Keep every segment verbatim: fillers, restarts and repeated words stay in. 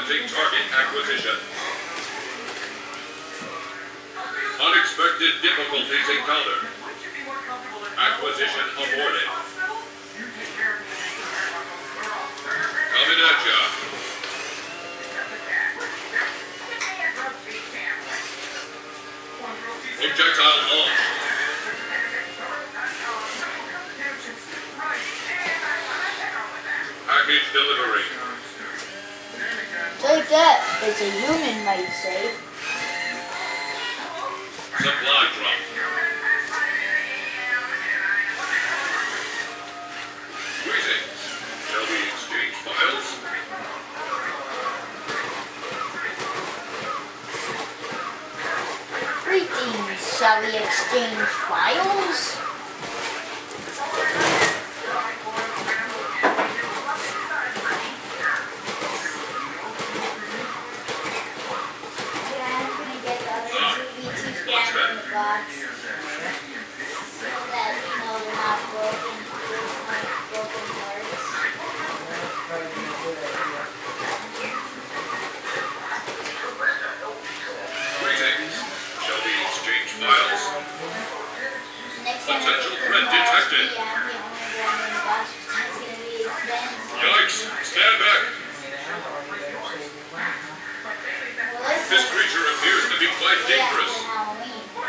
Attempting target acquisition. Unexpected difficulties encountered. Acquisition aborted. Coming at ya. Projectile launch. Package delivery. Take that, as a human might say. Supply drop. Greetings. Shall we exchange files? Greetings. Shall we exchange files? Box. So that you know they're not broken, like broken parts. Greetings. Shall we exchange files? Next time Potential threat detected. Yeah, I'm the only one in the box. It's gonna be expensive. Yikes! Stand back. Well, This creature appears to be quite dangerous. Yeah, Halloween.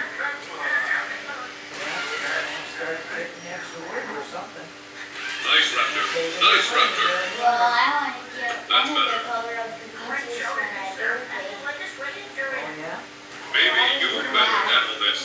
Nice raptor. Nice raptor. Well, I want to get That's one of the better. color of the beaches for my birthday. Maybe you better handle this.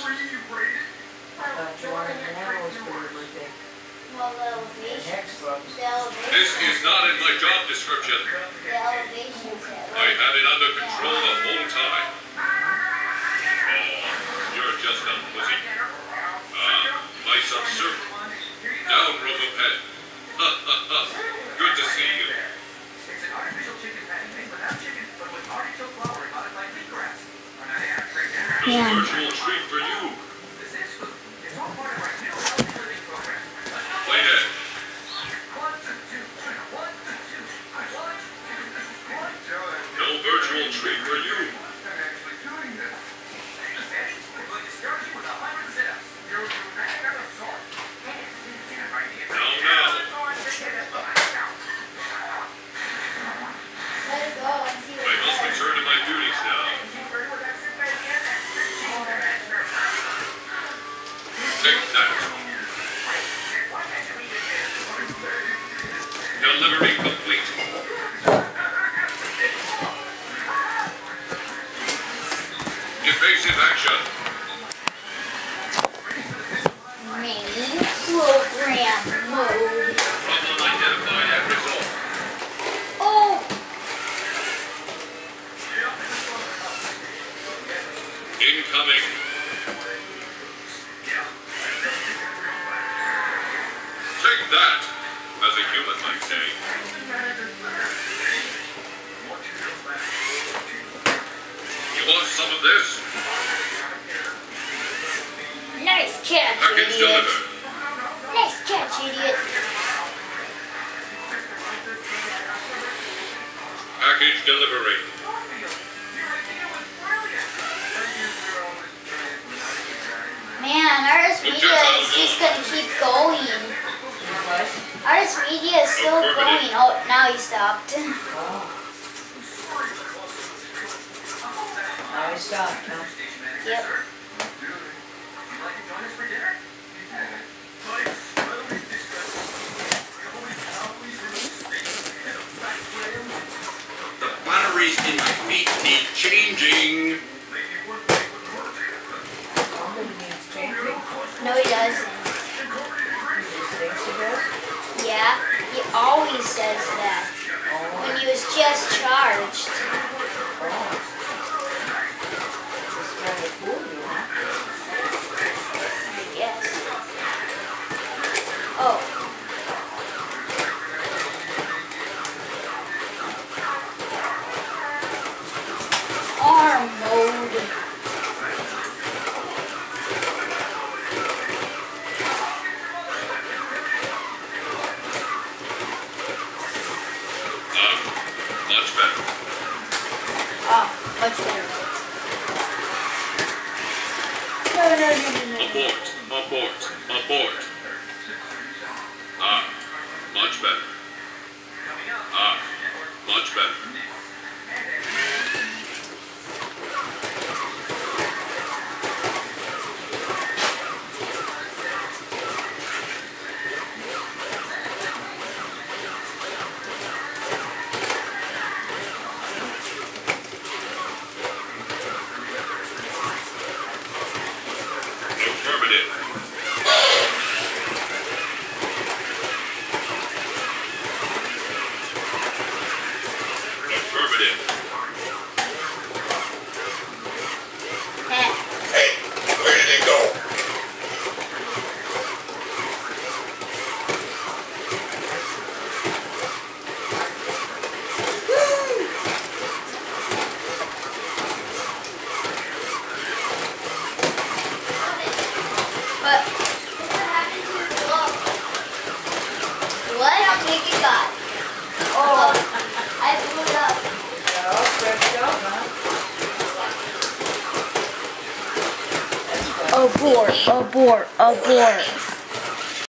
Well, the elevation. The elevation. This is not in my job description. The elevation's at I had it under control the whole time. Oh, you're just a pussy. Ah, my subservient. Down, Robopet. Ha ha ha. Good to see you. No Yeah. virtual treat for you. Play dead. No virtual treat for you. Now, now. Let it go and see what I it must does. return to my duties now. Take that. Delivery complete. Evasive action. Main program mode. Problem identified and resolved. Oh! Incoming. Take that, as a human might say. You want some of this? Nice catch, Package idiot. delivered. Nice catch, idiot. Package delivery. Man, Artist Media is just gonna keep going. Artist Media is still going. Oh, now he stopped. I stopped, huh? Yep. The batteries in my feet need changing. Somebody needs changing. No, he doesn't. He just thinks he does. Yeah, he always says that. When he was just charged. Oh. Just trying to fool you, huh? I guess. Oh. Arm mode. Ah, much better. much better. No, no, no, no, no. Abort, abort, abort. Ah, much better. Ah, much better. Affirmative. Affirmative. Heh. Hey, where did it go? But what? How big it got? Oh, I blew it up. No, stretched out, huh? That's fun. Abort, abort, abort.